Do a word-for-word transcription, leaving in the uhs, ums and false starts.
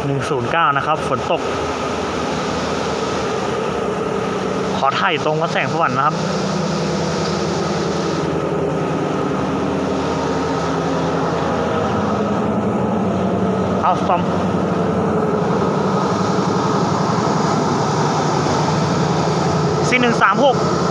หนึ่งศูนย์เก้านะครับฝนตกขอถ่ายตรงวัดแสงสวรรค์นะครับเอาสตอมสี่หนึ่งสามหก